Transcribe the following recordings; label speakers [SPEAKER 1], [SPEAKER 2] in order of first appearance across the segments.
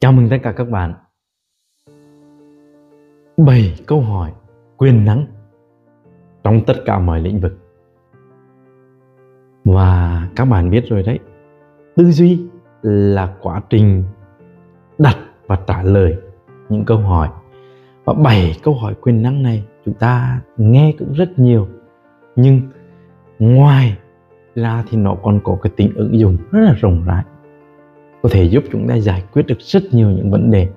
[SPEAKER 1] Chào mừng tất cả các bạn. 7 câu hỏi quyền năng trong tất cả mọi lĩnh vực. Và các bạn biết rồi đấy, tư duy là quá trình đặt và trả lời những câu hỏi. Và 7 câu hỏi quyền năng này chúng ta nghe cũng rất nhiều, nhưng ngoài ra thì nó còn có cái tính ứng dụng rất là rộng rãi, có thể giúp chúng ta giải quyết được rất nhiều những vấn đề.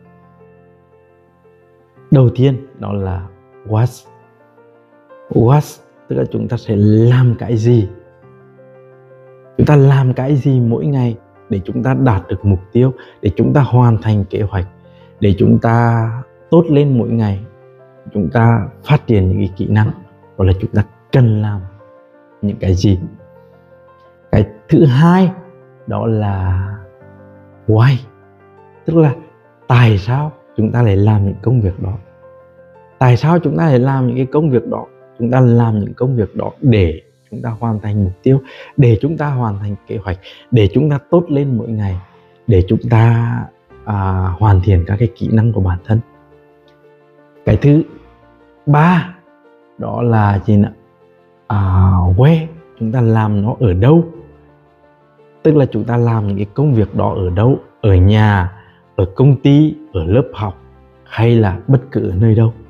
[SPEAKER 1] Đầu tiên đó là what. What tức là chúng ta sẽ làm cái gì. Chúng ta làm cái gì mỗi ngày để chúng ta đạt được mục tiêu, để chúng ta hoàn thành kế hoạch, để chúng ta tốt lên mỗi ngày, chúng ta phát triển những cái kỹ năng, hoặc là chúng ta cần làm những cái gì. Cái thứ hai đó là why, tức là tại sao chúng ta lại làm những công việc đó. Tại sao chúng ta lại làm những cái công việc đó? Chúng ta làm những công việc đó để chúng ta hoàn thành mục tiêu, để chúng ta hoàn thành kế hoạch, để chúng ta tốt lên mỗi ngày, để chúng ta hoàn thiện các cái kỹ năng của bản thân. Cái thứ ba đó là gì nào? Where, chúng ta làm nó ở đâu, tức là chúng ta làm những cái công việc đó ở đâu, ở nhà, ở công ty, ở lớp học, hay là bất cứ ở nơi đâu.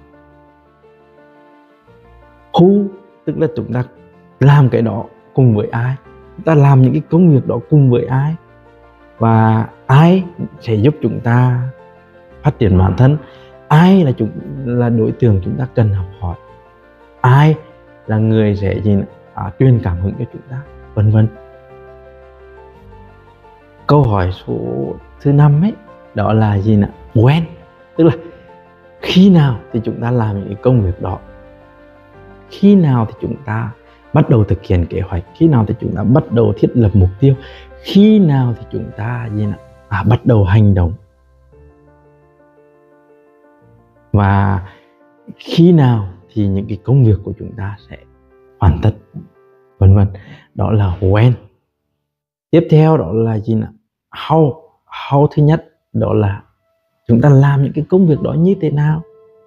[SPEAKER 1] Who, tức là chúng ta làm cái đó cùng với ai, chúng ta làm những cái công việc đó cùng với ai, và ai sẽ giúp chúng ta phát triển bản thân, ai là đối tượng chúng ta cần học hỏi, ai là người sẽ truyền cảm hứng cho chúng ta, vân vân. Câu hỏi số thứ 5 ấy, đó là gì nào? When, tức là khi nào thì chúng ta làm những cái công việc đó, khi nào thì chúng ta bắt đầu thực hiện kế hoạch, khi nào thì chúng ta bắt đầu thiết lập mục tiêu, khi nào thì chúng ta bắt đầu hành động, và khi nào thì những cái công việc của chúng ta sẽ hoàn tất, vân vân. Đó là when. Tiếp theo đó là gì nào? How. How thứ nhất đó là chúng ta làm những cái công việc đó như thế nào.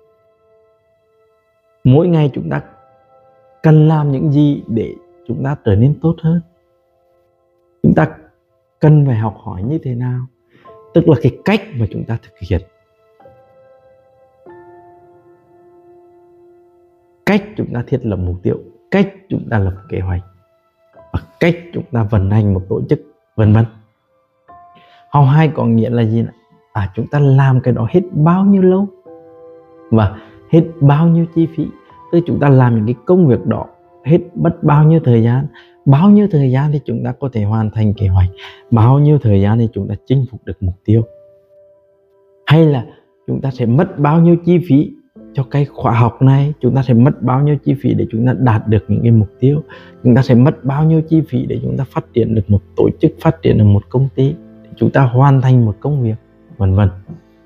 [SPEAKER 1] Mỗi ngày chúng ta cần làm những gì để chúng ta trở nên tốt hơn. Chúng ta cần phải học hỏi như thế nào, tức là cái cách mà chúng ta thực hiện, cách chúng ta thiết lập mục tiêu, cách chúng ta lập kế hoạch, và cách chúng ta vận hành một tổ chức, vân vân. How hai có nghĩa là gì? Chúng ta làm cái đó hết bao nhiêu lâu và hết bao nhiêu chi phí. Tức chúng ta làm những cái công việc đó hết mất bao nhiêu thời gian thì chúng ta có thể hoàn thành kế hoạch, bao nhiêu thời gian thì chúng ta chinh phục được mục tiêu, hay là chúng ta sẽ mất bao nhiêu chi phí cho cái khóa học này, chúng ta sẽ mất bao nhiêu chi phí để chúng ta đạt được những cái mục tiêu, chúng ta sẽ mất bao nhiêu chi phí để chúng ta phát triển được một tổ chức, phát triển được một công ty, để chúng ta hoàn thành một công việc, vân vân.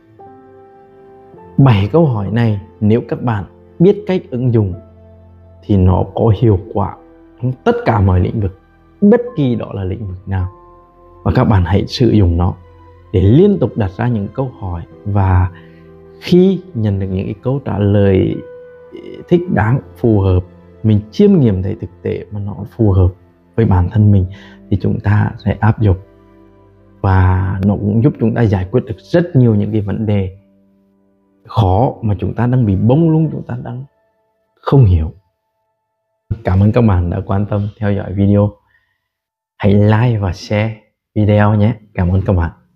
[SPEAKER 1] 7 câu hỏi này nếu các bạn biết cách ứng dụng thì nó có hiệu quả trong tất cả mọi lĩnh vực, bất kỳ đó là lĩnh vực nào. Và các bạn hãy sử dụng nó để liên tục đặt ra những câu hỏi, và khi nhận được những cái câu trả lời thích đáng, phù hợp, mình chiêm nghiệm thấy thực tế mà nó phù hợp với bản thân mình, thì chúng ta sẽ áp dụng, và nó cũng giúp chúng ta giải quyết được rất nhiều những cái vấn đề khó mà chúng ta đang bị bông lung, chúng ta đang không hiểu. Cảm ơn các bạn đã quan tâm theo dõi video. Hãy like và share video nhé. Cảm ơn các bạn.